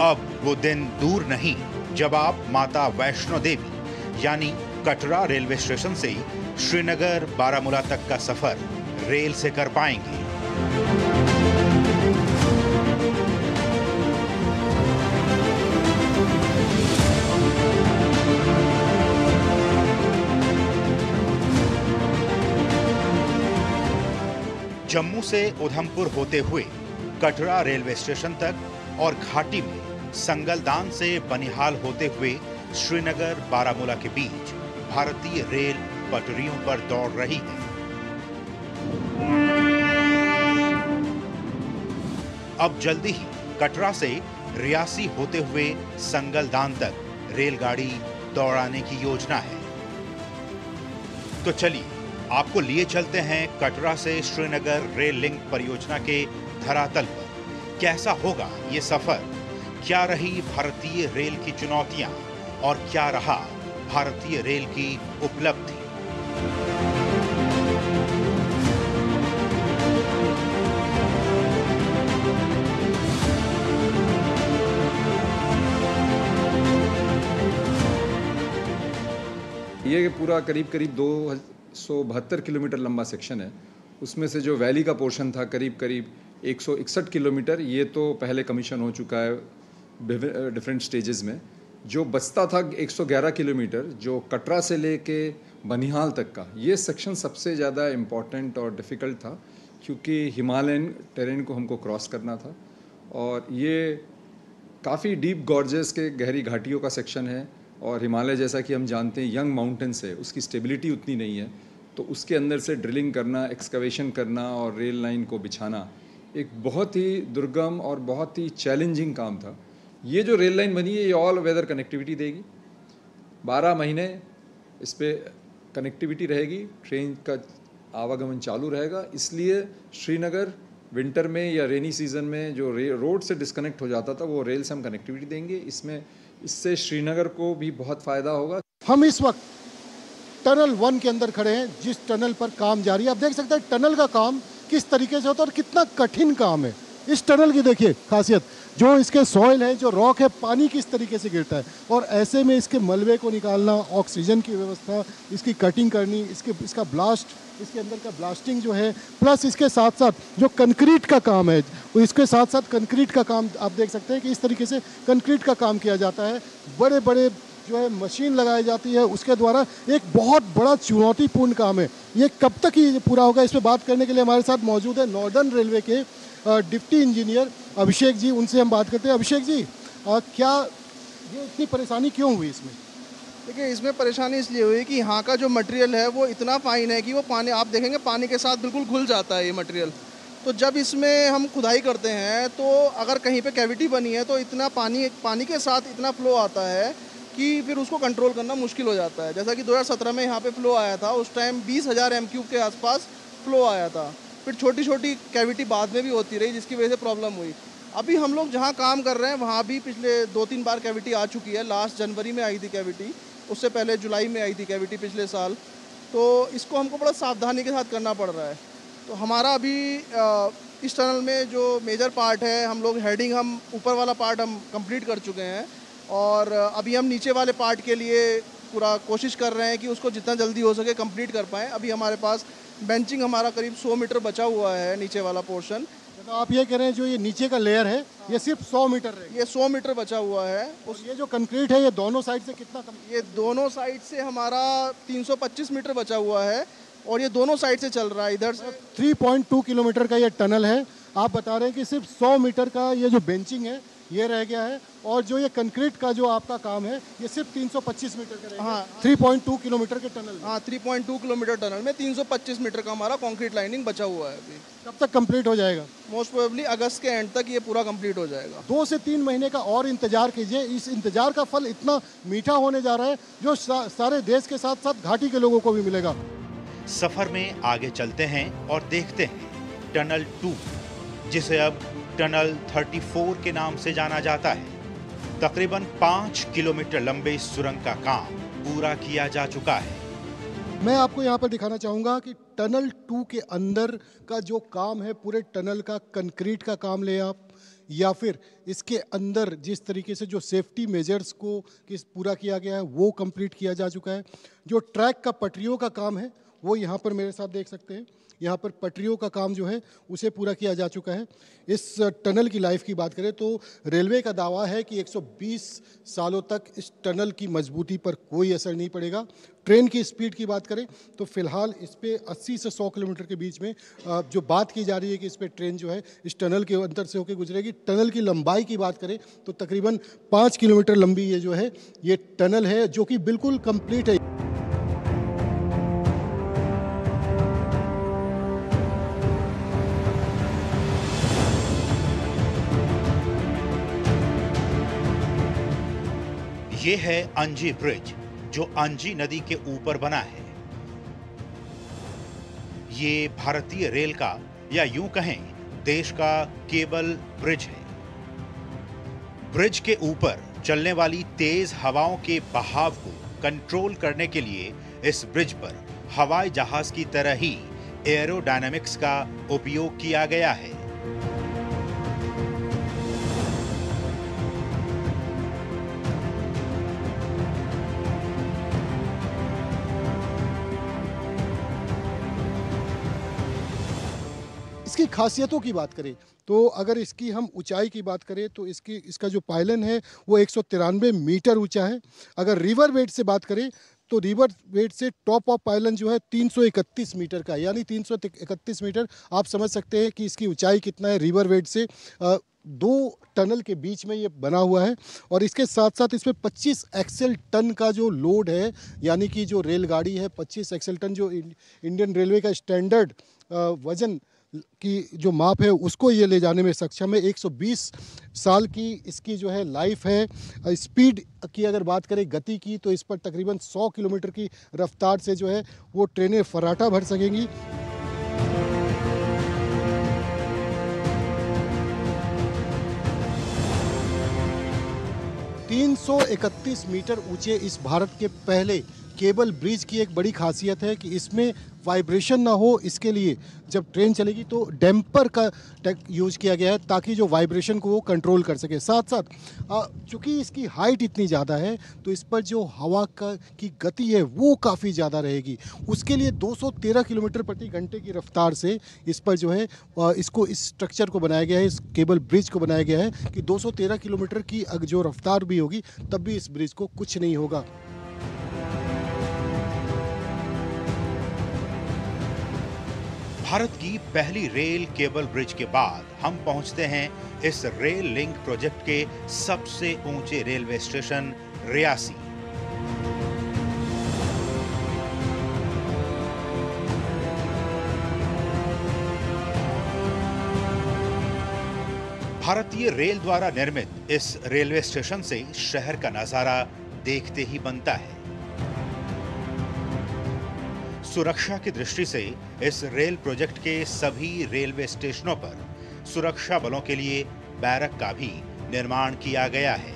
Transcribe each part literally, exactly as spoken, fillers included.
अब वो दिन दूर नहीं जब आप माता वैष्णो देवी यानी कटरा रेलवे स्टेशन से श्रीनगर बारामूला तक का सफर रेल से कर पाएंगे। जम्मू से उधमपुर होते हुए कटरा रेलवे स्टेशन तक और घाटी में संगलदान से बनिहाल होते हुए श्रीनगर बारामूला के बीच भारतीय रेल पटरियों पर दौड़ रही है। अब जल्दी ही कटरा से रियासी होते हुए संगलदान तक रेलगाड़ी दौड़ाने की योजना है। तो चलिए आपको लिए चलते हैं कटरा से श्रीनगर रेल लिंक परियोजना के धरातल पर। कैसा होगा ये सफर, क्या रही भारतीय रेल की चुनौतियां और क्या रहा भारतीय रेल की उपलब्धि। ये पूरा करीब करीब दो सौ बहत्तर किलोमीटर लंबा सेक्शन है। उसमें से जो वैली का पोर्शन था करीब करीब एक सौ इकसठ किलोमीटर, ये तो पहले कमीशन हो चुका है डिफरेंट स्टेजेस में। जो बचता था एक सौ ग्यारह किलोमीटर जो कटरा से लेके बनिहाल तक का, ये सेक्शन सबसे ज़्यादा इम्पॉर्टेंट और डिफ़िकल्ट था क्योंकि हिमालयन टेरेन को हमको क्रॉस करना था और ये काफ़ी डीप गॉर्जेस के गहरी घाटियों का सेक्शन है। और हिमालय जैसा कि हम जानते हैं यंग माउंटेन्स है, उसकी स्टेबिलिटी उतनी नहीं है, तो उसके अंदर से ड्रिलिंग करना, एक्सकवेशन करना और रेल लाइन को बिछाना एक बहुत ही दुर्गम और बहुत ही चैलेंजिंग काम था। ये जो रेल लाइन बनी है ये ऑल वेदर कनेक्टिविटी देगी। बारह महीने इस पर कनेक्टिविटी रहेगी, ट्रेन का आवागमन चालू रहेगा। इसलिए श्रीनगर विंटर में या रेनी सीजन में जो रोड से डिस्कनेक्ट हो जाता था वो रेल से हम कनेक्टिविटी देंगे। इसमें इससे श्रीनगर को भी बहुत फ़ायदा होगा। हम इस वक्त टनल वन के अंदर खड़े हैं, जिस टनल पर काम जारी है। आप देख सकते हैं टनल का काम किस तरीके से होता है और कितना कठिन काम है। इस टनल की देखिए खासियत, जो इसके सॉइल है, जो रॉक है, पानी किस तरीके से गिरता है और ऐसे में इसके मलबे को निकालना, ऑक्सीजन की व्यवस्था, इसकी कटिंग करनी, इसके इसका ब्लास्ट, इसके अंदर का ब्लास्टिंग जो है, प्लस इसके साथ साथ जो कंक्रीट का काम है, इसके साथ साथ कंक्रीट का काम आप देख सकते हैं कि इस तरीके से कंक्रीट का काम किया जाता है। बड़े बड़े जो है मशीन लगाई जाती है, उसके द्वारा एक बहुत बड़ा चुनौतीपूर्ण काम है। ये कब तक ही पूरा होगा, इस पर बात करने के लिए हमारे साथ मौजूद है नॉर्दर्न रेलवे के डिप्टी इंजीनियर अभिषेक जी। उनसे हम बात करते हैं। अभिषेक जी, आ, क्या ये इतनी परेशानी क्यों हुई इसमें? देखिए, इसमें परेशानी इसलिए हुई कि यहाँ का जो मटेरियल है वो इतना फाइन है कि वो पानी, आप देखेंगे पानी के साथ बिल्कुल घुल जाता है ये मटेरियल। तो जब इसमें हम खुदाई करते हैं तो अगर कहीं पे कैविटी बनी है तो इतना पानी पानी के साथ इतना फ्लो आता है कि फिर उसको कंट्रोल करना मुश्किल हो जाता है। जैसा कि दो हज़ार सत्रह में यहाँ पे फ्लो आया था, उस टाइम बीस हज़ार एम क्यूब के आसपास फ्लो आया था। फिर छोटी छोटी कैविटी बाद में भी होती रही, जिसकी वजह से प्रॉब्लम हुई। अभी हम लोग जहाँ काम कर रहे हैं वहाँ भी पिछले दो तीन बार कैविटी आ चुकी है। लास्ट जनवरी में आई थी कैविटी, उससे पहले जुलाई में आई थी कैविटी पिछले साल। तो इसको हमको बड़ा सावधानी के साथ करना पड़ रहा है। तो हमारा अभी इस टनल में जो मेजर पार्ट है, हम लोग हेडिंग, हम ऊपर वाला पार्ट हम कंप्लीट कर चुके हैं और अभी हम नीचे वाले पार्ट के लिए पूरा कोशिश कर रहे हैं कि उसको जितना जल्दी हो सके कंप्लीट कर पाएँ। अभी हमारे पास बेंचिंग हमारा करीब सौ मीटर बचा हुआ है, नीचे वाला पोर्शन। तो आप ये कह रहे हैं जो ये नीचे का लेयर है ये सिर्फ सौ मीटर है? ये सौ मीटर बचा हुआ है। उस ये जो कंक्रीट है ये दोनों साइड से कितना कम? ये दोनों साइड से हमारा तीन सौ पच्चीस मीटर बचा हुआ है और ये दोनों साइड से चल रहा है। इधर से तीन पॉइंट दो किलोमीटर का ये टनल है। आप बता रहे हैं कि सिर्फ सौ मीटर का ये जो बेंचिंग है ये रह गया है और जो ये कंक्रीट का जो आपका काम है ये सिर्फ तीन सौ पच्चीस मीटर का रहेगा। हाँ, तीन पॉइंट दो किलोमीटर के टनल। हाँ, तीन पॉइंट दो किलोमीटर टनल में तीन सौ पच्चीस मीटर का हमारा कंक्रीट लाइनिंग बचा हुआ है। अभी कब तक कंप्लीट हो जाएगा? मोस्ट प्रोबेबली अगस्त के एंड तक ये पूरा कंप्लीट हो जाएगा। दो से तीन महीने का और इंतजार कीजिए। इस इंतजार का फल इतना मीठा होने जा रहा है जो सा, सारे देश के साथ साथ घाटी के लोगों को भी मिलेगा। सफर में आगे चलते हैं और देखते हैं टनल टू, जिसे अब टनल चौंतीस के नाम से जाना जाता है। तकरीबन पाँच किलोमीटर लंबे इस सुरंग का काम पूरा किया जा चुका है। मैं आपको यहाँ पर दिखाना चाहूँगा कि टनल टू के अंदर का जो काम है, पूरे टनल का कंक्रीट का काम ले आप, या फिर इसके अंदर जिस तरीके से जो सेफ्टी मेजर्स को किस पूरा किया गया है वो कंप्लीट किया जा चुका है। जो ट्रैक का पटरियों का काम है वो यहाँ पर मेरे साथ देख सकते हैं, यहाँ पर पटरियों का काम जो है उसे पूरा किया जा चुका है। इस टनल की लाइफ की बात करें तो रेलवे का दावा है कि एक सौ बीस सालों तक इस टनल की मजबूती पर कोई असर नहीं पड़ेगा। ट्रेन की स्पीड की बात करें तो फिलहाल इस पे अस्सी से सौ किलोमीटर के बीच में जो बात की जा रही है कि इस पे ट्रेन जो है इस टनल के अंदर से होकर गुजरेगी। टनल की लंबाई की बात करें तो तकरीबन पाँच किलोमीटर लंबी ये जो है ये टनल है, जो कि बिल्कुल कंप्लीट है। ये है अंजी ब्रिज, जो अंजी नदी के ऊपर बना है। ये भारतीय रेल का, या यूं कहें देश का केबल ब्रिज है। ब्रिज के ऊपर चलने वाली तेज हवाओं के बहाव को कंट्रोल करने के लिए इस ब्रिज पर हवाई जहाज की तरह ही एरोडायनामिक्स का उपयोग किया गया है। इसकी खासियतों की बात करें तो अगर इसकी हम ऊंचाई की बात करें तो इसकी इसका जो पायलन है वो एक सौ तिरानवे मीटर ऊंचा है। अगर रिवर वेट से बात करें तो रिवर वेट से टॉप ऑफ पायलन जो है तीन सौ इकतीस मीटर का, यानी तीन सौ इकतीस मीटर। आप समझ सकते हैं कि इसकी ऊंचाई कितना है रिवर वेट से। आ, दो टनल के बीच में ये बना हुआ है और इसके साथ साथ इसमें पच्चीस एक्सेल टन का जो लोड है, यानी कि जो रेलगाड़ी है पच्चीस एक्सेल टन, जो इंडियन रेलवे का स्टैंडर्ड वजन की जो माप है उसको ये ले जाने में सक्षम है। एक सौ बीस साल की इसकी जो है लाइफ है। स्पीड की अगर बात करें, गति की, तो इस पर तकरीबन सौ किलोमीटर की रफ्तार से जो है वो ट्रेनें फर्राटा भर सकेंगी। तीन सौ इकतीस मीटर ऊंचे इस भारत के पहले केबल ब्रिज की एक बड़ी खासियत है कि इसमें वाइब्रेशन ना हो। इसके लिए जब ट्रेन चलेगी तो डैम्पर का टेक यूज किया गया है ताकि जो वाइब्रेशन को वो कंट्रोल कर सके। साथ साथ चूँकि इसकी हाइट इतनी ज़्यादा है तो इस पर जो हवा का की गति है वो काफ़ी ज़्यादा रहेगी। उसके लिए दो सौ तेरह किलोमीटर प्रति घंटे की रफ्तार से इस पर जो है इसको इस स्ट्रक्चर को बनाया गया है, इस केबल ब्रिज को बनाया गया है कि दो सौ तेरह किलोमीटर की जो रफ्तार भी होगी तब भी इस ब्रिज को कुछ नहीं होगा। भारत की पहली रेल केबल ब्रिज के बाद हम पहुंचते हैं इस रेल लिंक प्रोजेक्ट के सबसे ऊंचे रेलवे स्टेशन रियासी। भारतीय रेल द्वारा निर्मित इस रेलवे स्टेशन से शहर का नजारा देखते ही बनता है। सुरक्षा की दृष्टि से इस रेल प्रोजेक्ट के सभी रेलवे स्टेशनों पर सुरक्षा बलों के लिए बैरक का भी निर्माण किया गया है।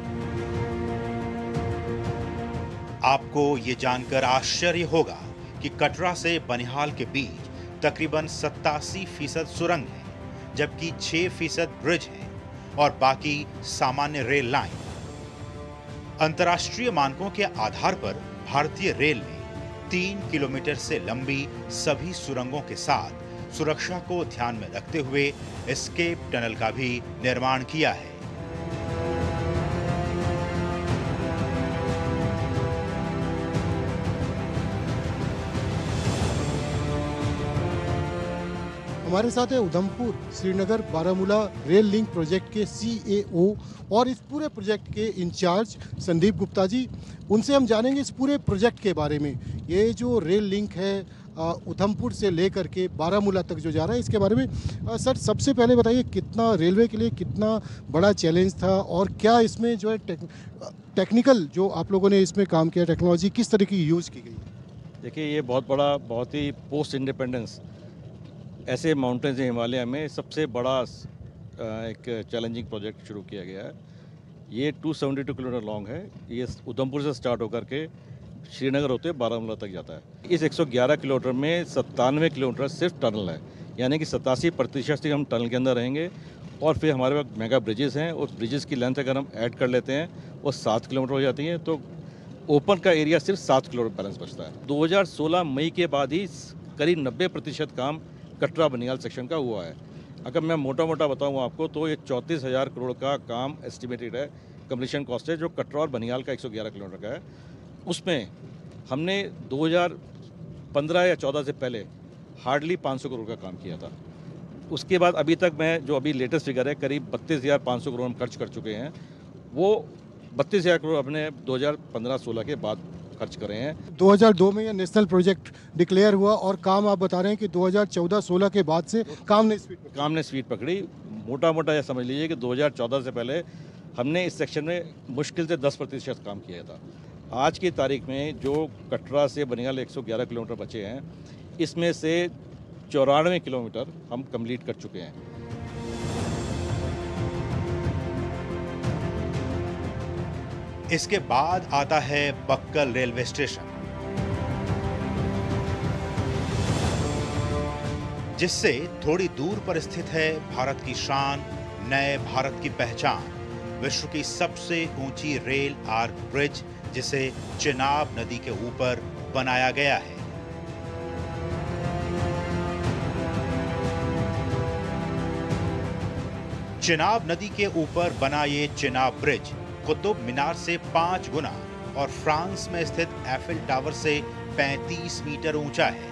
आपको ये जानकर आश्चर्य होगा कि कटरा से बनिहाल के बीच तकरीबन सत्तासी फीसद सुरंग है, जबकि छह फीसद ब्रिज है और बाकी सामान्य रेल लाइन। अंतर्राष्ट्रीय मानकों के आधार पर भारतीय रेल ने तीन किलोमीटर से लंबी सभी सुरंगों के साथ सुरक्षा को ध्यान में रखते हुए एस्केप टनल का भी निर्माण किया है। हमारे साथ है Udhampur Srinagar Baramulla rail link project के सीएओ और इस पूरे प्रोजेक्ट के इंचार्ज संदीप गुप्ता जी। उनसे हम जानेंगे इस पूरे प्रोजेक्ट के बारे में। ये जो रेल लिंक है उधमपुर से लेकर के बारामूला तक जो जा रहा है, इसके बारे में आ, सर सबसे पहले बताइए कितना रेलवे के लिए कितना बड़ा चैलेंज था और क्या इसमें जो है टेक, टेक्निकल जो आप लोगों ने इसमें काम किया, टेक्नोलॉजी किस तरीके की यूज़ की गई? देखिए, ये बहुत बड़ा, बहुत ही पोस्ट इंडिपेंडेंस ऐसे माउंटेन्स हिमालय में सबसे बड़ा एक चैलेंजिंग प्रोजेक्ट शुरू किया गया है। ये दो सौ बहत्तर किलोमीटर लॉन्ग है। ये उधमपुर से स्टार्ट होकर के श्रीनगर होते हुए बारामूला तक जाता है। इस एक सौ ग्यारह किलोमीटर में सत्तानवे किलोमीटर सिर्फ टनल है, यानी कि सतासी प्रतिशत से हम टनल के अंदर रहेंगे। और फिर हमारे पास मेगा ब्रिजेस हैं, उस ब्रिजेस की लेंथ अगर हम ऐड कर लेते हैं वो सात किलोमीटर हो जाती है, तो ओपन का एरिया सिर्फ सात किलोमीटर बैलेंस बचता है। दो हज़ार सोलह मई के बाद ही करीब नब्बे प्रतिशत काम कटरा बनिहाल सेक्शन का हुआ है। अगर मैं मोटा मोटा बताऊँ आपको तो ये चौंतीस हज़ार करोड़ का काम एस्टिमेटेड है, कंप्लीशन कॉस्ट है, जो कटरा और बनिहाल का एक सौ ग्यारह किलोमीटर का है। उसमें हमने दो हज़ार पंद्रह या चौदह से पहले हार्डली पाँच सौ करोड़ का काम किया था। उसके बाद अभी तक मैं जो अभी लेटेस्ट फिगर है करीब बत्तीस हज़ार पाँच सौ करोड़ हम खर्च कर चुके हैं। वो बत्तीस हज़ार करोड़ अपने दो हज़ार पंद्रह सोलह के बाद खर्च करे हैं। दो हज़ार दो में ये नेशनल प्रोजेक्ट डिक्लेयर हुआ और काम आप बता रहे हैं कि दो हज़ार चौदह सोलह के बाद से काम ने स्पीड काम ने स्पीड पकड़ी। मोटा मोटा यह समझ लीजिए कि दो हज़ार चौदह से पहले हमने इस सेक्शन में मुश्किल से दस प्रतिशत काम किया था। आज की तारीख में जो कटरा से बनिहाल एक सौ ग्यारह किलोमीटर बचे हैं, इसमें से चौरानवे किलोमीटर हम कंप्लीट कर चुके हैं। इसके बाद आता है बक्कल रेलवे स्टेशन, जिससे थोड़ी दूर पर स्थित है भारत की शान, नए भारत की पहचान, विश्व की सबसे ऊंची रेल आर्क ब्रिज, जिसे चिनाब नदी के ऊपर बनाया गया है। चिनाब नदी के ऊपर बना ये चिनाब ब्रिज कुतुब मीनार से पांच गुना और फ्रांस में स्थित एफिल टावर से पैंतीस मीटर ऊंचा है।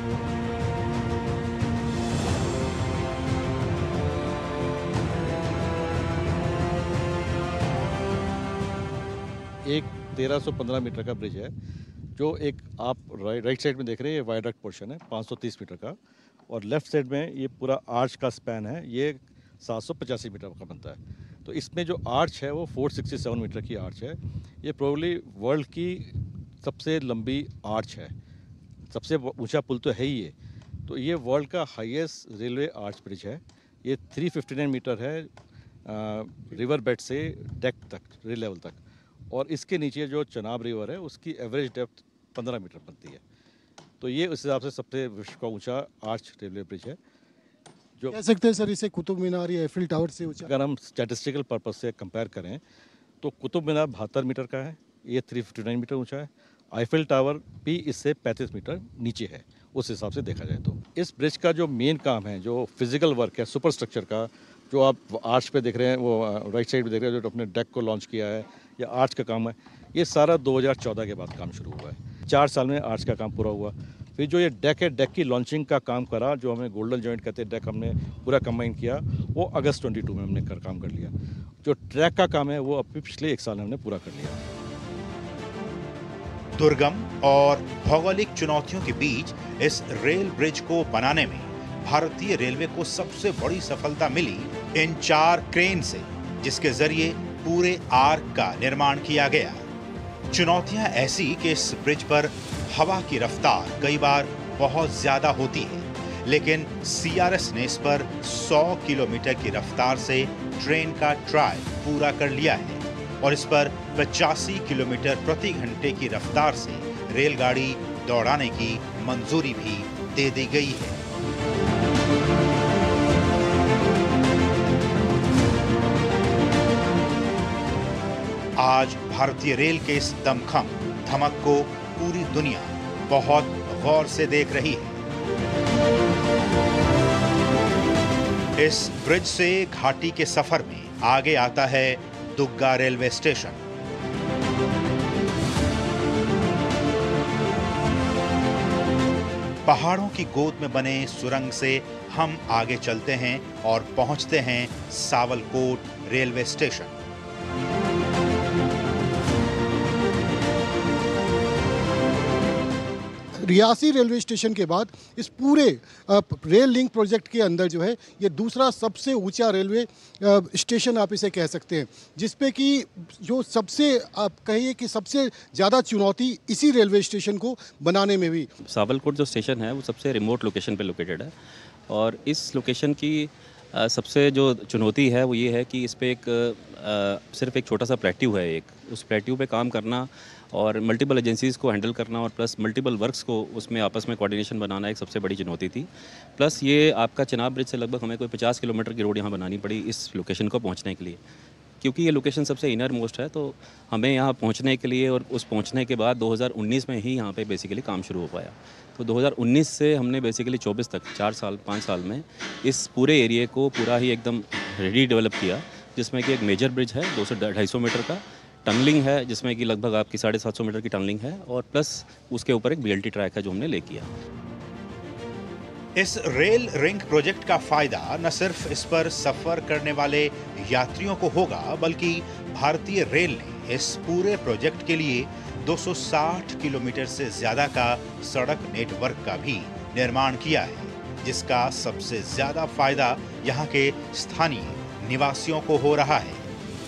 एक तेरह सौ पंद्रह मीटर का ब्रिज है, जो एक आप राइट राइट साइड में देख रहे हैं, ये वायडक्ट पोर्शन है पाँच सौ तीस मीटर का, और लेफ्ट साइड में ये पूरा आर्च का स्पैन है, ये सात सौ पचासी मीटर का बनता है। तो इसमें जो आर्च है वो चार सौ सड़सठ मीटर की आर्च है। ये प्रोबेबली वर्ल्ड की सबसे लंबी आर्च है, सबसे ऊंचा पुल तो है ही ये। तो ये वर्ल्ड का हाईएस्ट रेलवे आर्च ब्रिज है। ये तीन सौ उनसठ मीटर है रिवर बेड से डेक तक, रेल लेवल तक, और इसके नीचे जो चिनाब रिवर है उसकी एवरेज डेप्थ पंद्रह मीटर बनती है। तो ये उस हिसाब से सबसे विश्व का ऊंचा आर्च रेलवे ब्रिज है। जो कह सकते हैं सर इसे कुतुब मीनार या एफिल टावर से ऊंचा? अगर हम स्टैटिस्टिकल पर्पज से कंपेयर करें तो कुतुब मीनार बहत्तर मीटर का है, ये तीन सौ उनसठ मीटर ऊंचा है। आईफिल टावर भी इससे पैंतीस मीटर नीचे है, उस हिसाब से देखा जाए तो। इस ब्रिज का जो मेन काम है, जो फिजिकल वर्क है सुपर स्ट्रक्चर का, जो आप आर्च पे देख रहे हैं, वो राइट साइड पे देख रहे हैं, जो अपने डेक को लॉन्च किया है या आर्च का काम है, ये सारा दो हज़ार चौदह के बाद काम शुरू हुआ है। चार साल में आर्च का काम पूरा हुआ। फिर जो ये डेक है, डेक की लॉन्चिंग का काम करा, जो हमें गोल्डन जॉइंट कहते हैं, डेक हमने पूरा कंबाइन किया, वो अगस्त बाईस में हमने कर काम कर लिया। जो ट्रैक का काम है वो अभी पिछले एक साल में हमने पूरा कर लिया। दुर्गम और भौगोलिक चुनौतियों के बीच इस रेल ब्रिज को बनाने में भारतीय रेलवे को सबसे बड़ी सफलता मिली इन चार क्रेन से, जिसके जरिए पूरे आर्क का निर्माण किया गया। चुनौतियां ऐसी कि इस ब्रिज पर हवा की रफ्तार कई बार बहुत ज्यादा होती है, लेकिन सीआरएस ने इस पर सौ किलोमीटर की रफ्तार से ट्रेन का ट्रायल पूरा कर लिया है और इस पर पचासी किलोमीटर प्रति घंटे की रफ्तार से रेलगाड़ी दौड़ाने की मंजूरी भी दे दी गई है। आज भारतीय रेल के इस दमखम धमक को पूरी दुनिया बहुत गौर से देख रही है। इस ब्रिज से घाटी के सफर में आगे आता है दुग्गा रेलवे स्टेशन। पहाड़ों की गोद में बने सुरंग से हम आगे चलते हैं और पहुंचते हैं Savalkot railway station. Reasi railway station के बाद इस पूरे रेल लिंक प्रोजेक्ट के अंदर जो है ये दूसरा सबसे ऊंचा रेलवे स्टेशन आप इसे कह सकते हैं, जिसपे कि जो सबसे आप कहिए कि सबसे ज़्यादा चुनौती इसी रेलवे स्टेशन को बनाने में भी। सावलकोट जो स्टेशन है वो सबसे रिमोट लोकेशन पे लोकेटेड है और इस लोकेशन की अ, सबसे जो चुनौती है वो ये है कि इस पे एक अ, सिर्फ एक छोटा सा प्लेट्यू है एक, उस प्लेट्यू पे काम करना और मल्टीपल एजेंसीज़ को हैंडल करना और प्लस मल्टीपल वर्क्स को उसमें आपस में कोऑर्डिनेशन बनाना एक सबसे बड़ी चुनौती थी। प्लस ये आपका चिनाब ब्रिज से लगभग हमें कोई पचास किलोमीटर की रोड यहाँ बनानी पड़ी इस लोकेशन को पहुँचने के लिए, क्योंकि ये लोकेशन सबसे इनर मोस्ट है, तो हमें यहाँ पहुँचने के लिए और उस पहुँचने के बाद दो हज़ार उन्नीस में ही यहाँ पे बेसिकली काम शुरू हो पाया। तो दो हज़ार उन्नीस से हमने बेसिकली चौबीस तक चार साल पाँच साल में इस पूरे एरिए को पूरा ही एकदम रेडी डेवलप किया, जिसमें कि एक मेजर ब्रिज है दो सौ ढाई सौ मीटर का, टनलिंग है जिसमें कि लगभग आपकी साढ़े सात सौ मीटर की टनलिंग है और प्लस उसके ऊपर एक बीएलटी ट्रैक है जो हमने ले किया। इस रेल रिंग प्रोजेक्ट का फायदा न सिर्फ इस पर सफर करने वाले यात्रियों को होगा, बल्कि भारतीय रेल ने इस पूरे प्रोजेक्ट के लिए दो सौ साठ किलोमीटर से ज्यादा का सड़क नेटवर्क का भी निर्माण किया है, जिसका सबसे ज्यादा फायदा यहाँ के स्थानीय निवासियों को हो रहा है।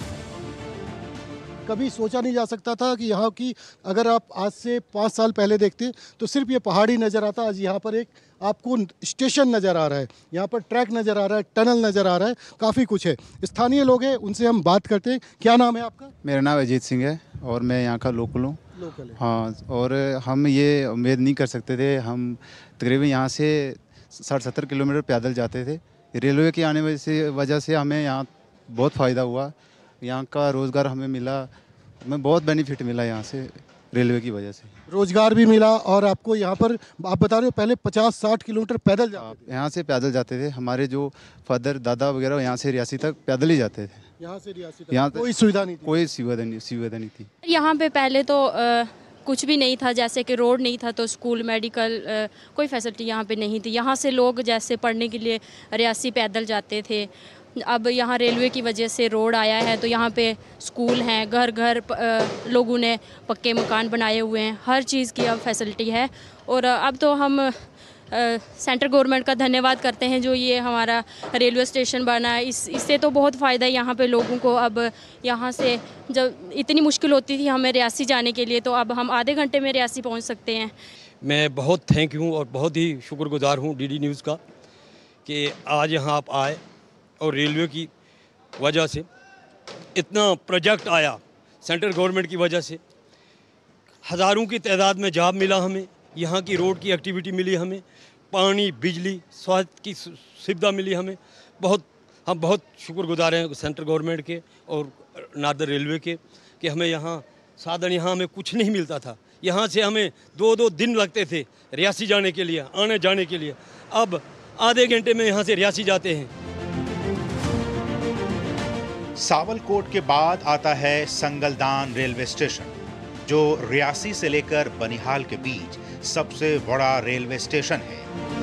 कभी सोचा नहीं जा सकता था कि यहाँ की, अगर आप आज से पाँच साल पहले देखते तो सिर्फ ये पहाड़ी नज़र आता, आज यहाँ पर एक आपको स्टेशन नज़र आ रहा है, यहाँ पर ट्रैक नज़र आ रहा है, टनल नज़र आ रहा है, काफ़ी कुछ है। स्थानीय लोग हैं, उनसे हम बात करते हैं। क्या नाम है आपका? मेरा नाम अजीत सिंह है और मैं यहाँ का लोकल हूँ। लोकल है। हाँ, और हम ये उम्मीद नहीं कर सकते थे, हम तकरीबन यहाँ से साठ सत्तर किलोमीटर पैदल जाते थे। रेलवे के आने से वजह से हमें यहाँ बहुत फ़ायदा हुआ, यहाँ का रोज़गार हमें मिला, हमें बहुत बेनिफिट मिला यहाँ से रेलवे की वजह से। रोजगार भी मिला और आपको यहाँ पर, आप बता रहे हो पहले पचास साठ किलोमीटर पैदल जाते थे। यहाँ से पैदल जाते थे, हमारे जो फादर दादा वगैरह यहाँ से रियासी तक पैदल ही जाते थे। यहाँ से रियासी तक यहाँ कोई सुविधा नहीं थी? कोई सुविधा नहीं सुविधा नहीं थी। यहाँ पे पहले तो आ, कुछ भी नहीं था, जैसे कि रोड नहीं था तो स्कूल मेडिकल आ, कोई फैसिलिटी यहाँ पे नहीं थी। यहाँ से लोग जैसे पढ़ने के लिए रियासी पैदल जाते थे। अब यहाँ रेलवे की वजह से रोड आया है तो यहाँ पे स्कूल हैं, घर घर लोगों ने पक्के मकान बनाए हुए हैं, हर चीज़ की अब फैसिलिटी है। और अब तो हम आ, सेंट्रल गवर्नमेंट का धन्यवाद करते हैं जो ये हमारा रेलवे स्टेशन बना है। इस इससे तो बहुत फ़ायदा है यहाँ पे लोगों को। अब यहाँ से जब इतनी मुश्किल होती थी हमें रियासी जाने के लिए, तो अब हम आधे घंटे में रियासी पहुँच सकते हैं। मैं बहुत थैंक यू और बहुत ही शुक्रगुजार हूँ डीडी न्यूज़ का कि आज यहाँ आप आए और रेलवे की वजह से इतना प्रोजेक्ट आया, सेंट्रल गवर्नमेंट की वजह से हज़ारों की तादाद में जॉब मिला हमें, यहाँ की रोड की एक्टिविटी मिली हमें, पानी बिजली स्वास्थ्य की सुविधा मिली हमें। बहुत हम बहुत शुक्रगुजार हैं सेंट्रल गवर्नमेंट के और नार्दर रेलवे के कि हमें यहाँ साधन, यहाँ हमें कुछ नहीं मिलता था। यहाँ से हमें दो दो दिन लगते थे रियासी जाने के लिए, आने जाने के लिए, अब आधे घंटे में यहाँ से रियासी जाते हैं। सावलकोट के बाद आता है संगलदान रेलवे स्टेशन, जो रियासी से लेकर बनिहाल के बीच सबसे बड़ा रेलवे स्टेशन है।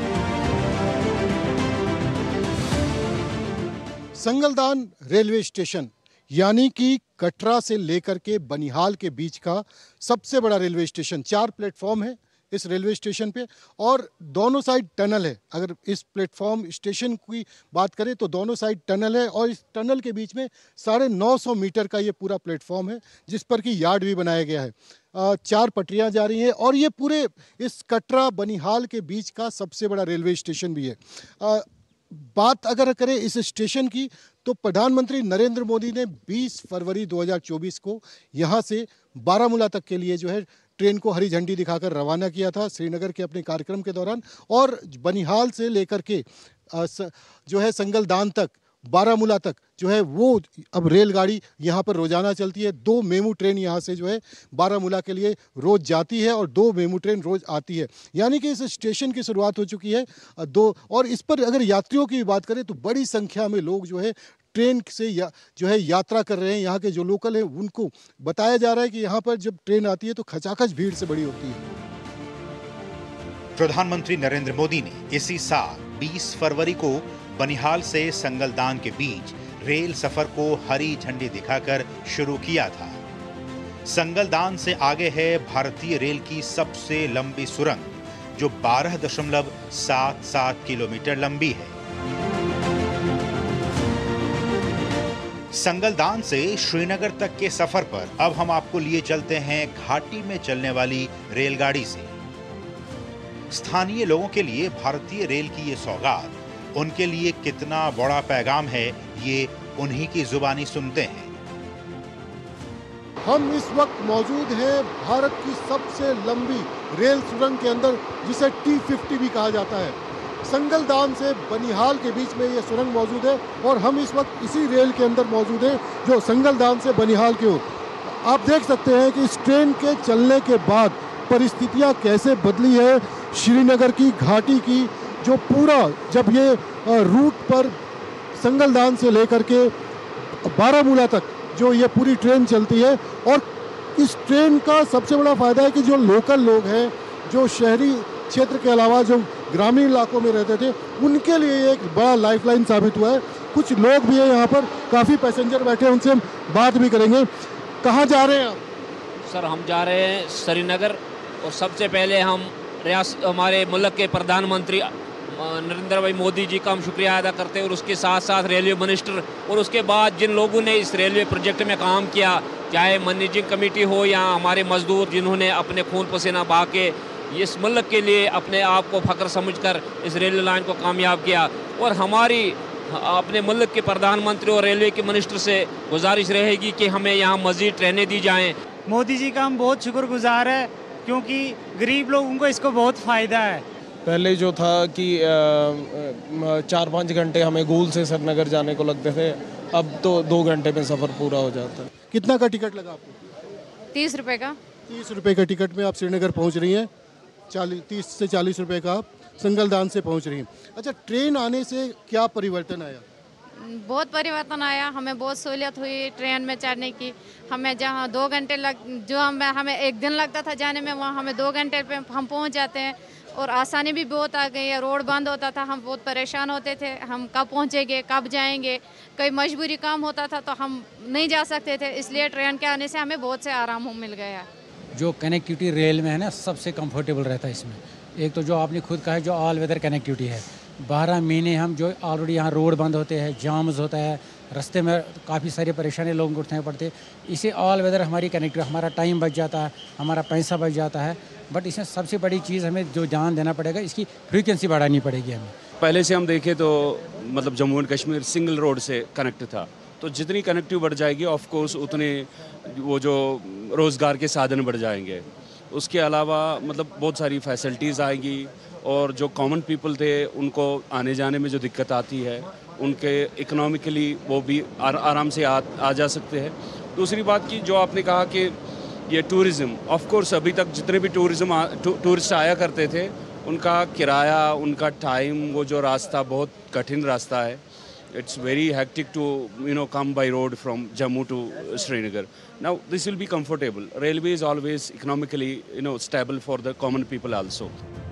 संगलदान रेलवे स्टेशन यानी कि कटरा से लेकर के बनिहाल के बीच का सबसे बड़ा रेलवे स्टेशन। चार प्लेटफॉर्म है इस रेलवे स्टेशन पे और दोनों साइड टनल है। अगर इस प्लेटफॉर्म स्टेशन की बात करें तो दोनों साइड टनल है और इस टनल के बीच में साढ़े नौ सौ मीटर का ये पूरा प्लेटफॉर्म है, जिस पर कि यार्ड भी बनाया गया है। आ, चार पटरियां जा रही हैं और ये पूरे इस कटरा बनिहाल के बीच का सबसे बड़ा रेलवे स्टेशन भी है। आ, बात अगर करें इस स्टेशन की तो प्रधानमंत्री नरेंद्र मोदी ने बीस फरवरी दो हज़ार चौबीस को यहाँ से बारामूला तक के लिए जो है ट्रेन को हरी झंडी दिखाकर रवाना किया था श्रीनगर के अपने कार्यक्रम के दौरान। और बनिहाल से लेकर के जो है संगलदान तक, बारामूला तक जो है वो अब रेलगाड़ी यहाँ पर रोजाना चलती है। दो मेमू ट्रेन यहाँ से जो है बारामूला के लिए रोज जाती है और दो मेमू ट्रेन रोज आती है। यानी कि इस स्टेशन की शुरुआत हो चुकी है दो। और इस पर अगर यात्रियों की बात करें तो बड़ी संख्या में लोग जो है ट्रेन से या, जो है यात्रा कर रहे हैं। यहाँ के जो लोकल हैं उनको बताया जा रहा है कि यहाँ पर जब ट्रेन आती है तो खचाखच भीड़ से बड़ी होती है। प्रधानमंत्री नरेंद्र मोदी ने इसी साल बीस फरवरी को बनिहाल से संगलदान के बीच रेल सफर को हरी झंडी दिखाकर शुरू किया था। संगलदान से आगे है भारतीय रेल की सबसे लंबी सुरंग, जो बारह दशमलव सात सात किलोमीटर लंबी है। संगलदान से श्रीनगर तक के सफर पर अब हम आपको लिए चलते हैं घाटी में चलने वाली रेलगाड़ी से। स्थानीय लोगों के लिए भारतीय रेल की ये सौगात उनके लिए कितना बड़ा पैगाम है, ये उन्हीं की जुबानी सुनते हैं। हम इस वक्त मौजूद हैं भारत की सबसे लंबी रेल सुरंग के अंदर, जिसे टी फिफ्टी भी कहा जाता है। संगलदान से बनिहाल के बीच में ये सुरंग मौजूद है और हम इस वक्त इसी रेल के अंदर मौजूद हैं जो संगलदान से बनिहाल की ओर। आप देख सकते हैं कि इस ट्रेन के चलने के बाद परिस्थितियां कैसे बदली है श्रीनगर की घाटी की, जो पूरा जब ये रूट पर संगलदान से लेकर के बारामूला तक जो ये पूरी ट्रेन चलती है। और इस ट्रेन का सबसे बड़ा फ़ायदा है कि जो लोकल लोग हैं, जो शहरी क्षेत्र के अलावा जो ग्रामीण इलाकों में रहते थे, उनके लिए ये एक बड़ा लाइफलाइन साबित हुआ है। कुछ लोग भी हैं यहाँ पर, काफ़ी पैसेंजर बैठे हैं, उनसे हम बात भी करेंगे। कहाँ जा रहे हैं आप? सर हम जा रहे हैं श्रीनगर, और सबसे पहले हम रियासत हमारे मुल्क के प्रधानमंत्री नरेंद्र भाई मोदी जी का हम शुक्रिया अदा करते हैं, और उसके साथ साथ रेलवे मिनिस्टर और उसके बाद जिन लोगों ने इस रेलवे प्रोजेक्ट में काम किया, चाहे मैनेजिंग कमेटी हो या हमारे मजदूर जिन्होंने अपने खून पसीना बहा के इस मुल्क के लिए अपने आप को फ़ख्र समझकर इस रेलवे लाइन को कामयाब किया। और हमारी अपने मुल्क के प्रधानमंत्री और रेलवे के मिनिस्टर से गुजारिश रहेगी कि हमें यहाँ मज़ीद ट्रेनें दी जाएँ। मोदी जी का हम बहुत शुक्रगुजार है, क्योंकि गरीब लोगों को इसको बहुत फ़ायदा है। पहले जो था कि चार पाँच घंटे हमें गूल से श्रीनगर जाने को लगते थे, अब तो दो घंटे में सफ़र पूरा हो जाता है। कितना का टिकट लगा आपको? तीस रुपए का। तीस रुपए का टिकट में आप श्रीनगर पहुंच रही हैं। चालीस तीस से चालीस रुपए का आप संगलदान से पहुंच रही हैं। अच्छा, ट्रेन आने से क्या परिवर्तन आया? बहुत परिवर्तन आया, हमें बहुत सहूलियत हुई ट्रेन में चढ़ने की। हमें जहाँ दो घंटे लग जो हम हमें एक दिन लगता था जाने में, वहाँ हमें दो घंटे पे हम पहुँच जाते हैं। और आसानी भी बहुत आ गई है। रोड बंद होता था, हम बहुत परेशान होते थे, हम कब पहुँचेंगे, कब जाएंगे। कोई मजबूरी काम होता था तो हम नहीं जा सकते थे, इसलिए ट्रेन के आने से हमें बहुत से आराम मिल गया। जो कनेक्टिविटी रेल में है ना, सबसे कंफर्टेबल रहता है इसमें। एक तो जो आपने खुद कहा है, जो ऑल वेदर कनेक्टिविटी है। बारह महीने हम जो ऑलरेडी यहाँ रोड बंद होते हैं, जाम्स होता है, रास्ते में काफ़ी सारी परेशानी लोगों को उठाने पड़ते हैं। इसे ऑल वेदर हमारी कनेक्टिविटी, हमारा टाइम बच जाता है, हमारा पैसा बच जाता है। बट इसमें सबसे बड़ी चीज़ हमें जो ध्यान देना पड़ेगा, इसकी फ्रीक्वेंसी बढ़ानी पड़ेगी हमें। पहले से हम देखें तो मतलब Jammu and Kashmir single road से कनेक्ट था, तो जितनी कनेक्टिव बढ़ जाएगी ऑफ कोर्स उतने वो जो रोज़गार के साधन बढ़ जाएंगे। उसके अलावा मतलब बहुत सारी फैसिलिटीज़ आएंगी, और जो कॉमन पीपल थे उनको आने जाने में जो दिक्कत आती है, उनके इकोनॉमिकली वो भी आर, आराम से आ, आ जा सकते हैं। दूसरी बात की जो आपने कहा कि ये टूरिज़्म, ऑफ कोर्स अभी तक जितने भी टूरिज़्म टू, टूरिस्ट आया करते थे, उनका किराया, उनका टाइम, वो जो रास्ता बहुत कठिन रास्ता है। It's very hectic to you know come by road from Jammu to Srinagar. Now this will be comfortable. Railway is always economically you know stable for the common people also.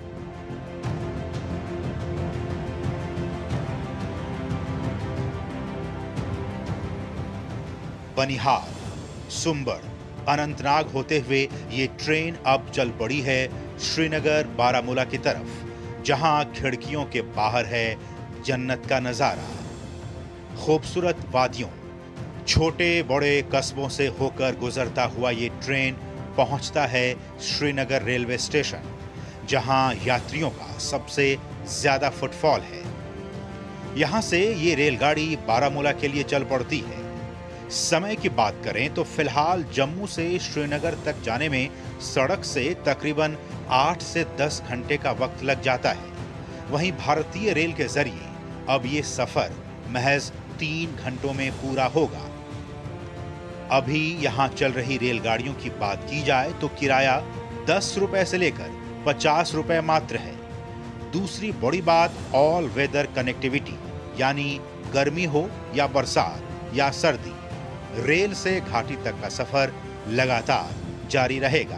Banihal, सुंबड़, Anantnag होते हुए ये ट्रेन अब चल पड़ी है श्रीनगर बारामूला की तरफ, जहां खिड़कियों के बाहर है जन्नत का नजारा। खूबसूरत वादियों, छोटे बड़े कस्बों से होकर गुजरता हुआ ये ट्रेन पहुंचता है श्रीनगर रेलवे स्टेशन, जहां यात्रियों का सबसे ज्यादा फुटफॉल है। यहां से ये रेलगाड़ी बारामूला के लिए चल पड़ती है। समय की बात करें तो फिलहाल जम्मू से श्रीनगर तक जाने में सड़क से तकरीबन आठ से दस घंटे का वक्त लग जाता है। वहीं भारतीय रेल के जरिए अब ये सफर महज तीन घंटों में पूरा होगा। अभी यहां चल रही रेलगाड़ियों की बात की जाए तो किराया दस रुपए से लेकर पचास रुपए मात्र है। दूसरी बड़ी बात ऑल वेदर कनेक्टिविटी, यानी गर्मी हो या बरसात या सर्दी, रेल से घाटी तक का सफर लगातार जारी रहेगा।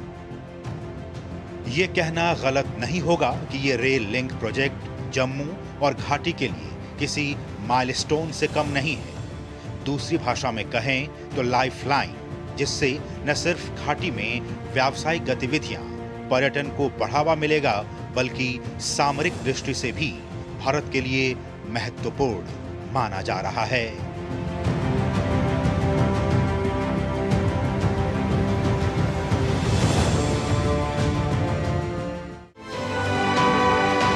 ये कहना गलत नहीं होगा कि ये रेल लिंक प्रोजेक्ट जम्मू और घाटी के लिए किसी माइलस्टोन से कम नहीं है। दूसरी भाषा में कहें तो लाइफलाइन, जिससे न सिर्फ घाटी में व्यावसायिक गतिविधियां, पर्यटन को बढ़ावा मिलेगा, बल्कि सामरिक दृष्टि से भी भारत के लिए महत्वपूर्ण माना जा रहा है।